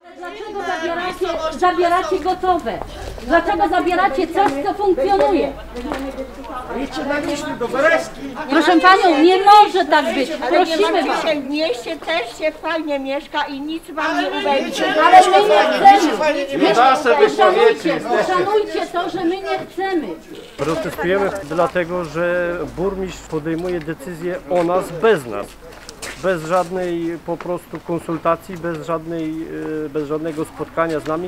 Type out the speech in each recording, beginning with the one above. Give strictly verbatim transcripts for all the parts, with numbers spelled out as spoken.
Dlaczego zabieracie, zabieracie gotowe? Dlaczego zabieracie coś, co funkcjonuje? Proszę Panią, nie może tak być. Prosimy Was. W mieście też się fajnie mieszka i nic Wam nie ubędzie. Ale my nie chcemy. Szanujcie, szanujcie to, że my nie chcemy. Protestujemy dlatego, że burmistrz podejmuje decyzję o nas bez nas. Bez żadnej po prostu konsultacji, bez, żadnej, bez żadnego spotkania z nami.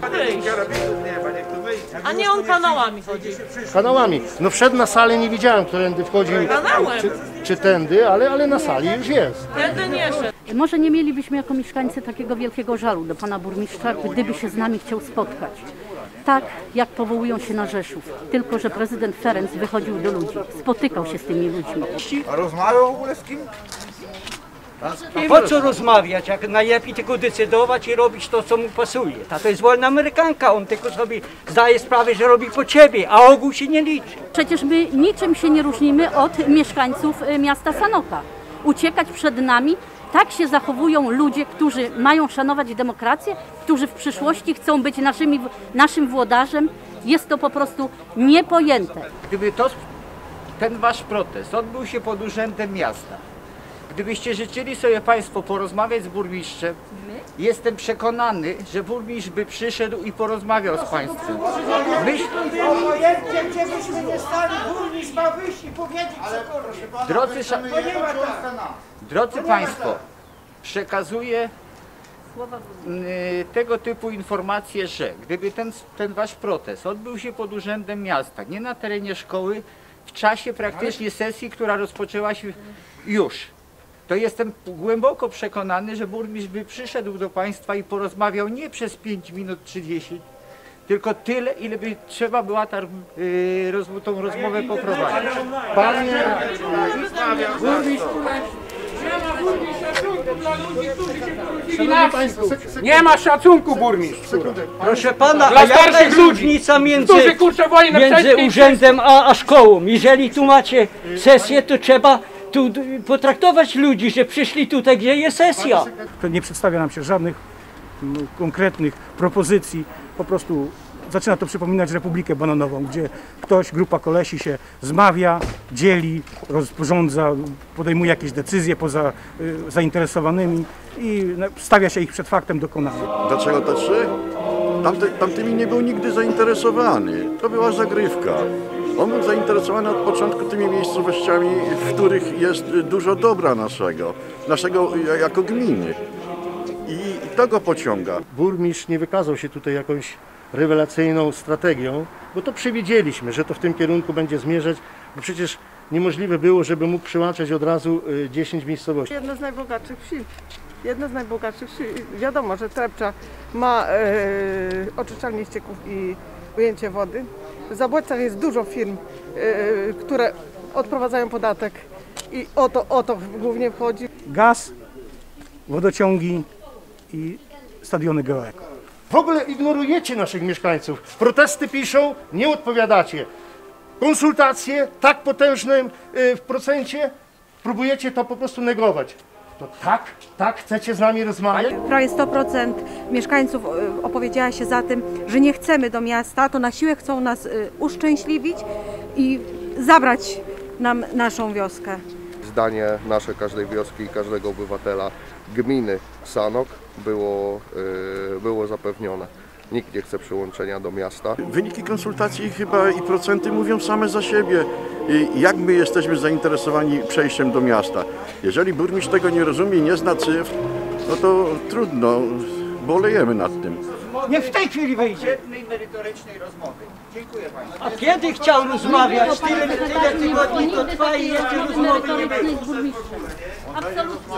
A nie on kanałami chodzi. Kanałami. No wszedł na salę, nie widziałem, którędy wchodził, czy, czy tędy, ale, ale na sali już jest. Tędy nie szedł. Może nie mielibyśmy jako mieszkańcy takiego wielkiego żalu do Pana Burmistrza, gdyby się z nami chciał spotkać. Tak jak powołują się na Rzeszów, tylko że prezydent Ferenc wychodził do ludzi, spotykał się z tymi ludźmi. A rozmawiał w ogóle z kim? A po co rozmawiać, jak najlepiej tylko decydować i robić to, co mu pasuje. Ta to jest wolna Amerykanka, on tylko sobie zdaje sprawę, że robi po ciebie, a ogół się nie liczy. Przecież my niczym się nie różnimy od mieszkańców miasta Sanoka. Uciekać przed nami, tak się zachowują ludzie, którzy mają szanować demokrację, którzy w przyszłości chcą być naszymi, naszym włodarzem. Jest to po prostu niepojęte. Gdyby to, ten wasz protest odbył się pod urzędem miasta, gdybyście życzyli sobie Państwo porozmawiać z burmistrzem, jestem przekonany, że burmistrz by przyszedł i porozmawiał z Państwem. Myśl... Obojętnie, gdzie byśmy nie stali, burmistrz ma wyjść i powiedzieć cokolwiek. Drodzy, sza... Drodzy Państwo, przekazuję tego typu informacje, że gdyby ten, ten wasz protest odbył się pod urzędem miasta, nie na terenie szkoły, w czasie praktycznie sesji, która rozpoczęła się już, to jestem głęboko przekonany, że burmistrz by przyszedł do Państwa i porozmawiał nie przez pięć minut czy dziesięć, tylko tyle, ile by trzeba była ta, yy, roz, tą rozmowę poprowadzić. Panie Burmistrz, Nie ma szacunku, burmistrz! Proszę Pana, Dla a jaka starszych jest ludzi, różnica między, którzy, kurczę, woli na między wcześniej urzędem a, a szkołą? Jeżeli tu macie sesję, to trzeba tu potraktować ludzi, że przyszli tutaj, gdzie jest sesja. To nie przedstawia nam się żadnych no, konkretnych propozycji, po prostu zaczyna to przypominać Republikę Bananową, gdzie ktoś, grupa kolesi się zmawia, dzieli, rozporządza, podejmuje jakieś decyzje poza y, zainteresowanymi i no, stawia się ich przed faktem dokonanym. Dlaczego te trzy? Tamty, tamtymi nie był nigdy zainteresowany. To była zagrywka. On był zainteresowany od początku tymi miejscowościami, w których jest dużo dobra naszego, naszego jako gminy. I, i to go pociąga. burmistrz nie wykazał się tutaj jakąś rewelacyjną strategią, bo to przewidzieliśmy, że to w tym kierunku będzie zmierzać, bo przecież niemożliwe było, żeby mógł przyłączać od razu dziesięć miejscowości. Jedno z najbogatszych wsi. Jedno z najbogatszych wsi. Wiadomo, że Trepcza ma e, oczyszczalnię ścieków i ujęcie wody. W Zabłocach jest dużo firm, e, które odprowadzają podatek i o to, o to głównie wchodzi. Gaz, wodociągi i stadiony Geoeko. W ogóle ignorujecie naszych mieszkańców. Protesty piszą, nie odpowiadacie. Konsultacje tak potężnym y, w procencie, próbujecie to po prostu negować. To tak, tak chcecie z nami rozmawiać? Prawie sto procent mieszkańców opowiedziała się za tym, że nie chcemy do miasta, to na siłę chcą nas uszczęśliwić i zabrać nam naszą wioskę. Zdanie nasze, każdej wioski i każdego obywatela gminy Sanok było, yy, było zapewnione. Nikt nie chce przyłączenia do miasta. Wyniki konsultacji chyba i procenty mówią same za siebie. I jak my jesteśmy zainteresowani przejściem do miasta. Jeżeli burmistrz tego nie rozumie, nie zna cyfr, no to trudno, bolejemy nad tym. Niech w tej chwili wejdzie. Jednej merytorycznej rozmowy. Dziękuję Państwu. A kiedy chciał rozmawiać? Tyle, tyle tygodni to trwa i jeszcze rozmowy nie było. Absolutnie.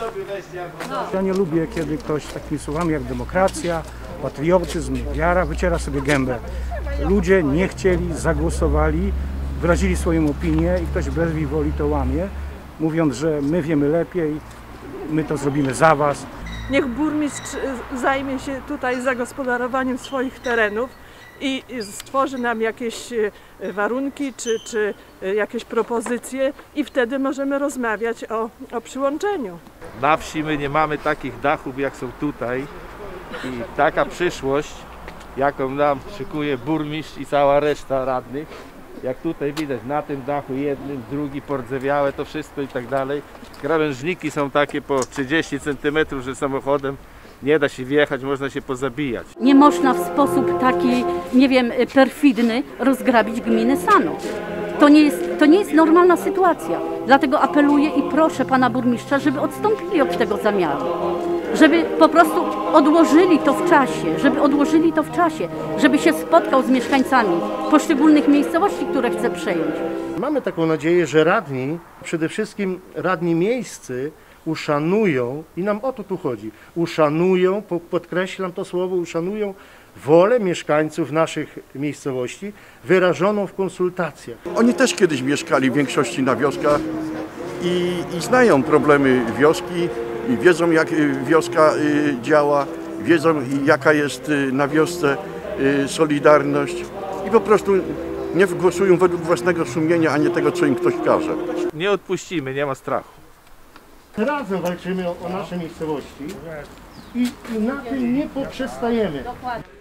Ja nie lubię, kiedy ktoś takimi słowami jak demokracja, patriotyzm, wiara wyciera sobie gębę. Ludzie nie chcieli, zagłosowali, wyrazili swoją opinię i ktoś bez ich woli to łamie, mówiąc, że my wiemy lepiej, my to zrobimy za was. Niech burmistrz zajmie się tutaj zagospodarowaniem swoich terenów i stworzy nam jakieś warunki czy, czy jakieś propozycje i wtedy możemy rozmawiać o, o przyłączeniu. Na wsi my nie mamy takich dachów jak są tutaj I taka przyszłość, jaką nam szykuje burmistrz i cała reszta radnych, jak tutaj widać na tym dachu jednym, drugi pordzewiałe, to wszystko i tak dalej. Krawężniki są takie po trzydzieści centymetrów, że samochodem nie da się wjechać, można się pozabijać. Nie można w sposób taki, nie wiem, perfidny rozgrabić gminy Sanok. To nie jest, to nie jest normalna sytuacja. Dlatego apeluję i proszę pana burmistrza, żeby odstąpili od tego zamiaru. Żeby po prostu odłożyli to w czasie, żeby odłożyli to w czasie, żeby się spotkał z mieszkańcami poszczególnych miejscowości, które chce przejąć. Mamy taką nadzieję, że radni, przede wszystkim radni miejscy, uszanują, i nam o to tu chodzi, uszanują, podkreślam to słowo, uszanują wolę mieszkańców naszych miejscowości wyrażoną w konsultacjach. Oni też kiedyś mieszkali w większości na wioskach i, i znają problemy wioski, i wiedzą jak wioska działa, wiedzą jaka jest na wiosce solidarność i po prostu nie głosują według własnego sumienia, a nie tego, co im ktoś każe. Nie odpuścimy, nie ma strachu. Razem walczymy o, o nasze miejscowości i, i na tym nie poprzestajemy.